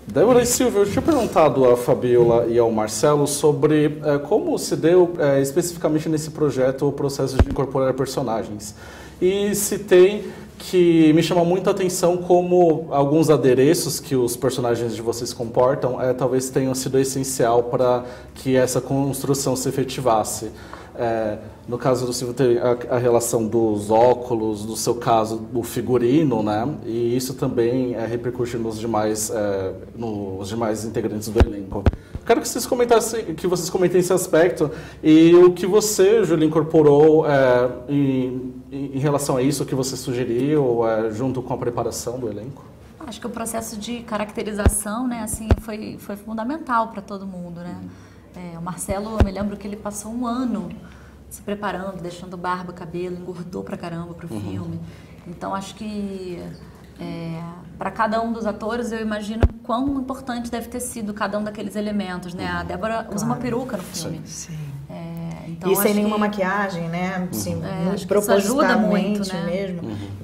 Débora e Silvia, eu tinha perguntado à Fabiola e ao Marcelo sobre como se deu especificamente nesse projeto o processo de incorporar personagens. E citei que me chama muito a atenção como alguns adereços que os personagens de vocês comportam talvez tenham sido essencial para que essa construção se efetivasse. No caso do Silvio, tem a relação dos óculos, no seu caso, do figurino, né? E isso também repercute nos demais integrantes do elenco. Quero que vocês comentem esse aspecto e o que você, Júlia, incorporou em relação a isso, o que você sugeriu junto com a preparação do elenco. Acho que o processo de caracterização, né, assim, foi fundamental para todo mundo, né? O Marcelo, eu me lembro que ele passou um ano se preparando, deixando barba, cabelo, engordou pra caramba pro filme. Então, acho que para cada um dos atores, eu imagino quão importante deve ter sido cada um daqueles elementos, né? A Débora usa uma peruca no filme. Sim. Então, e sem nenhuma maquiagem, né? Assim, muito muito, propositalmente né? mesmo.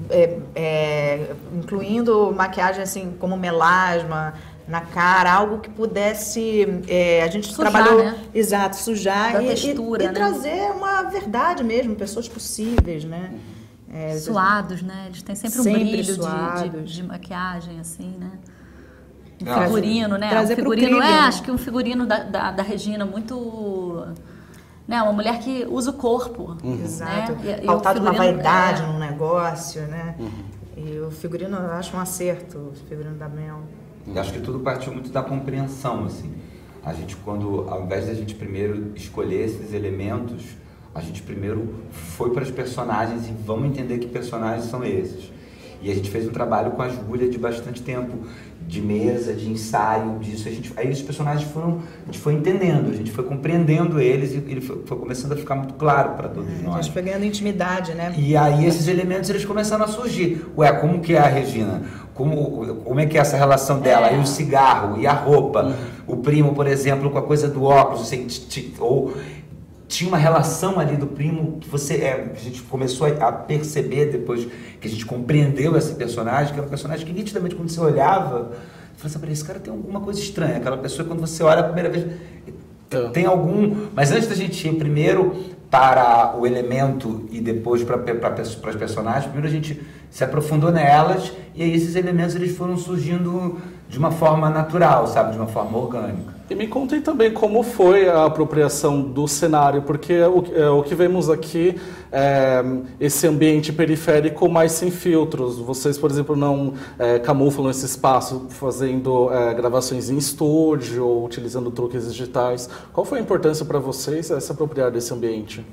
Incluindo maquiagem assim, como melasma na cara, algo que pudesse... a gente sujar, trabalhou... Né? Exato, sujar da textura, e né? trazer uma verdade mesmo, pessoas possíveis, né? Suados, né? Eles têm sempre um brilho de maquiagem, assim, né? Um figurino, né? Trazer um figurino, pro clima, acho que um figurino da Regina muito... Né? Uma mulher que usa o corpo. Exato. Né? Pautado numa vaidade, num negócio, né? E o figurino, eu acho um acerto, o figurino da Mel. Eu acho que tudo partiu muito da compreensão, assim. A gente, ao invés da gente primeiro escolher esses elementos, a gente primeiro foi para os personagens e vamos entender que personagens são esses. E a gente fez um trabalho com a Júlia de bastante tempo, de mesa, de ensaio, disso. Aí os personagens a gente foi entendendo, a gente foi compreendendo eles e ele foi começando a ficar muito claro para todos nós. A gente foi ganhando intimidade, né? E aí esses elementos eles começaram a surgir. Ué, como que é a Regina? Como é que é essa relação dela? E o cigarro, e a roupa. O primo, por exemplo, com a coisa do óculos, assim, ou... Tinha uma relação ali do primo que a gente começou a perceber depois que a gente compreendeu esse personagem, que era um personagem que nitidamente quando você olhava, você falava assim, esse cara tem alguma coisa estranha, aquela pessoa quando você olha a primeira vez, tem algum... Mas antes da gente ir primeiro para o elemento e depois para as personagens, primeiro a gente se aprofundou nelas e aí esses elementos eles foram surgindo de uma forma natural, sabe, de uma forma orgânica. E me contem também como foi a apropriação do cenário, porque o que vemos aqui é esse ambiente periférico mais sem filtros. Vocês, por exemplo, não camuflam esse espaço fazendo gravações em estúdio ou utilizando truques digitais. Qual foi a importância para vocês se apropriar desse ambiente?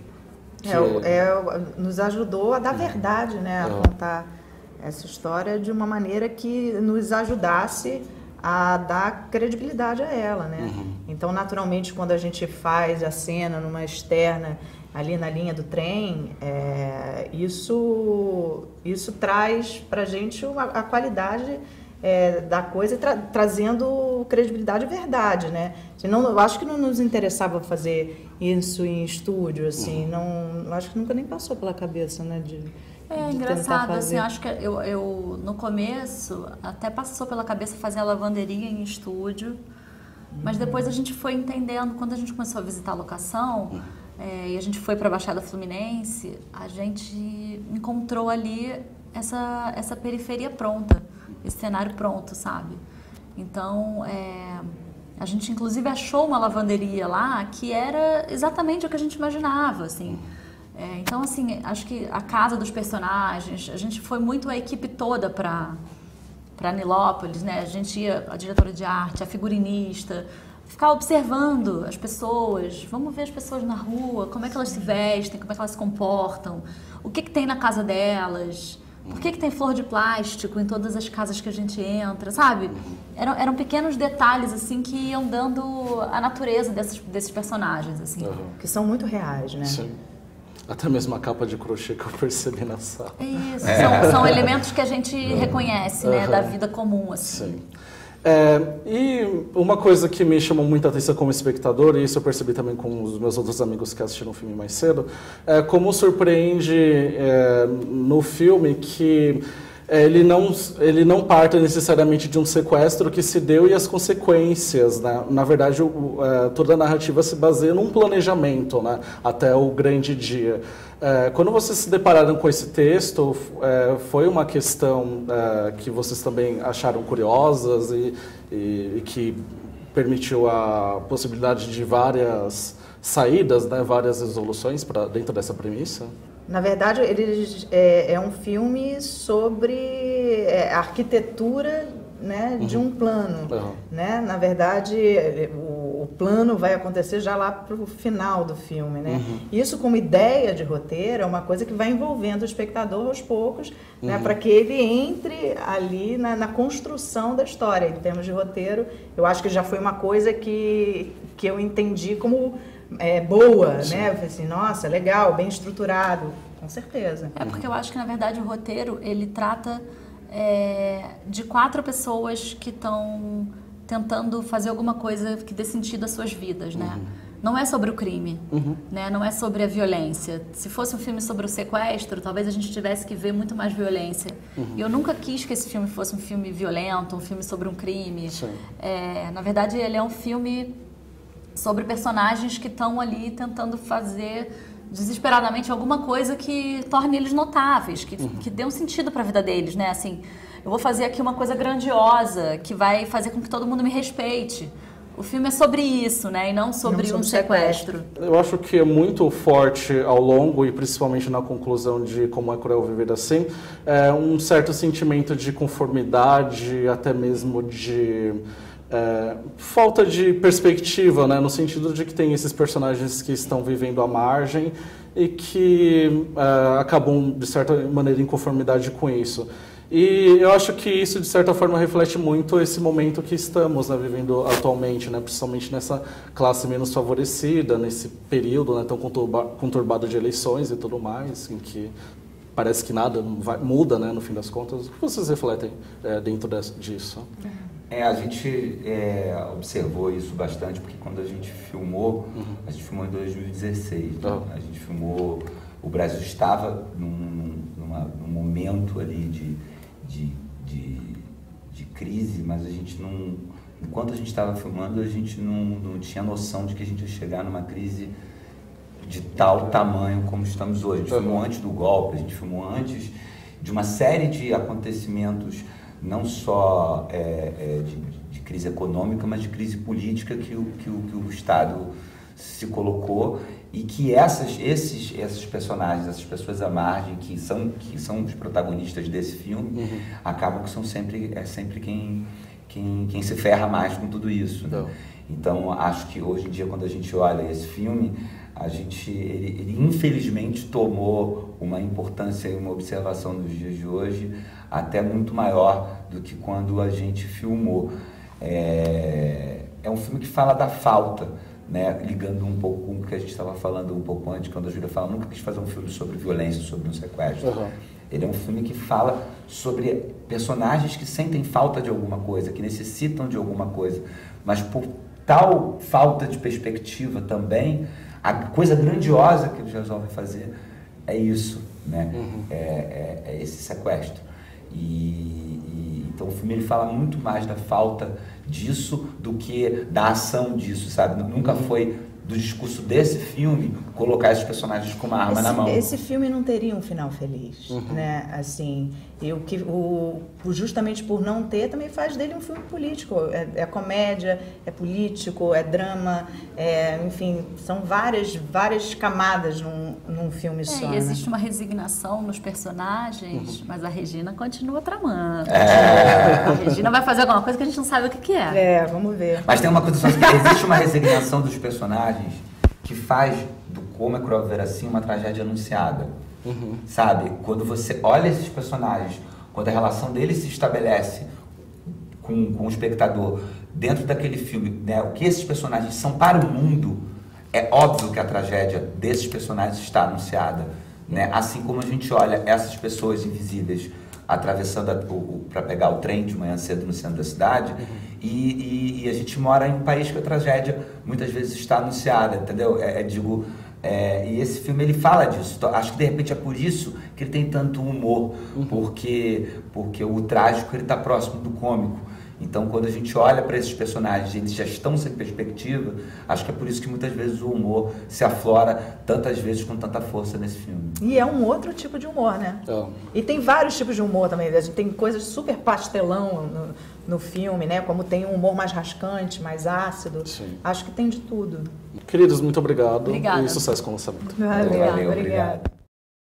Nos ajudou a dar verdade, né? A contar essa história de uma maneira que nos ajudasse a dar credibilidade a ela, né? Então, naturalmente, quando a gente faz a cena numa externa, ali na linha do trem, isso traz pra gente a qualidade da coisa, trazendo credibilidade e verdade, né? Senão, eu acho que não nos interessava fazer isso em estúdio, assim, não, acho que nunca nem passou pela cabeça, né? De engraçado, assim, acho que eu no começo até passou pela cabeça fazer a lavanderia em estúdio, mas depois a gente foi entendendo, quando a gente começou a visitar a locação e a gente foi para a Baixada Fluminense, a gente encontrou ali essa periferia pronta, esse cenário pronto, sabe? Então, a gente inclusive achou uma lavanderia lá que era exatamente o que a gente imaginava, assim. Então, assim, acho que a casa dos personagens, a gente foi muito a equipe toda para Nilópolis, né? A gente ia, a diretora de arte, a figurinista, ficar observando as pessoas, vamos ver as pessoas na rua, como é que elas se vestem, como é que elas se comportam, o que tem na casa delas, por que tem flor de plástico em todas as casas que a gente entra, sabe? Eram pequenos detalhes, assim, que iam dando a natureza desses personagens, assim. Que são muito reais, né? Sim. Até mesmo a capa de crochê que eu percebi na sala. Isso, são elementos que a gente reconhece, né, da vida comum, assim. Sim. E uma coisa que me chamou muita atenção como espectador, e isso eu percebi também com os meus outros amigos que assistiram o filme mais cedo, como surpreende no filme que ele não parte necessariamente de um sequestro que se deu e as consequências, né? Na verdade, toda a narrativa se baseia num planejamento, né? Até o grande dia. Quando vocês se depararam com esse texto, foi uma questão que vocês também acharam curiosas e que permitiu a possibilidade de várias saídas, né? Várias resoluções dentro dessa premissa? Na verdade, é um filme sobre a arquitetura, né, de um plano. Né? Na verdade, o plano vai acontecer já lá para o final do filme. Né? Isso, como ideia de roteiro, é uma coisa que vai envolvendo o espectador aos poucos, né, para que ele entre ali na construção da história. Em termos de roteiro, eu acho que já foi uma coisa que eu entendi como... boa, né? Eu falei assim, nossa, legal, bem estruturado, com certeza. Porque eu acho que, na verdade, o roteiro, ele trata de 4 pessoas que estão tentando fazer alguma coisa que dê sentido às suas vidas, né? Não é sobre o crime, né? Não é sobre a violência. Se fosse um filme sobre o sequestro, talvez a gente tivesse que ver muito mais violência. E eu nunca quis que esse filme fosse um filme violento, um filme sobre um crime. Na verdade, ele é um filme sobre personagens que estão ali tentando fazer desesperadamente alguma coisa que torne eles notáveis, que dê um sentido para a vida deles, né? Assim, eu vou fazer aqui uma coisa grandiosa que vai fazer com que todo mundo me respeite. O filme é sobre isso, né? E não sobre um sequestro. Eu acho que é muito forte ao longo e principalmente na conclusão de Como é Cruel Viver Assim, um certo sentimento de conformidade, até mesmo de... falta de perspectiva, né? No sentido de que tem esses personagens que estão vivendo à margem e que acabam, de certa maneira, em conformidade com isso. E eu acho que isso, de certa forma, reflete muito esse momento que estamos, né, vivendo atualmente, né? Principalmente nessa classe menos favorecida, nesse período, né, tão conturbado de eleições e tudo mais, em que parece que nada muda, né, no fim das contas. O que vocês refletem dentro disso? A gente observou isso bastante, porque quando a gente filmou em 2016, né? A gente filmou, o Brasil estava num momento ali de crise, mas a gente não, enquanto a gente estava filmando, a gente não tinha noção de que a gente ia chegar numa crise de tal tamanho como estamos hoje. A gente filmou antes do golpe, a gente filmou antes de uma série de acontecimentos, não só de crise econômica, mas de crise política que o Estado se colocou, e que esses personagens, essas pessoas à margem, que são os protagonistas desse filme, acabam que são sempre quem se ferra mais com tudo isso. Né? Então, acho que hoje em dia, quando a gente olha esse filme, ele infelizmente tomou uma importância e uma observação nos dias de hoje até muito maior do que quando a gente filmou. É um filme que fala da falta, né? Ligando um pouco com o que a gente estava falando um pouco antes, quando a Júlia fala, nunca quis fazer um filme sobre violência, sobre um sequestro. Ele é um filme que fala sobre personagens que sentem falta de alguma coisa, que necessitam de alguma coisa, mas por tal falta de perspectiva também, a coisa grandiosa que eles resolvem fazer é isso, né? É esse sequestro. Então o filme ele fala muito mais da falta disso do que da ação disso, sabe? Nunca foi do discurso desse filme colocar esses personagens com uma arma na mão. Esse filme não teria um final feliz, né? Assim, justamente por não ter, também faz dele um filme político. É comédia, é político, é drama, enfim, são várias camadas num filme só. E existe uma resignação nos personagens, mas a Regina continua tramando. A Regina vai fazer alguma coisa que a gente não sabe o que é. Vamos ver. Mas tem uma coisa só, existe uma resignação dos personagens que faz do Como é Cruel Viver Assim uma tragédia anunciada. Sabe? Quando você olha esses personagens, quando a relação deles se estabelece com o espectador dentro daquele filme, né, o que esses personagens são para o mundo, é óbvio que a tragédia desses personagens está anunciada, né? Assim como a gente olha essas pessoas invisíveis atravessando para pegar o trem de manhã cedo no centro da cidade, e a gente mora em um país que a tragédia muitas vezes está anunciada, entendeu? E esse filme ele fala disso. Então, acho que de repente é por isso que ele tem tanto humor, porque o trágico ele está próximo do cômico. Então, quando a gente olha para esses personagens, eles já estão sem perspectiva, acho que é por isso que muitas vezes o humor se aflora tantas vezes com tanta força nesse filme. E é um outro tipo de humor, né? E tem vários tipos de humor também. A gente tem coisas super pastelão no filme, né? Como tem um humor mais rascante, mais ácido. Sim. Acho que tem de tudo. Queridos, muito obrigado. Obrigada. E sucesso com o lançamento. Valeu, obrigada.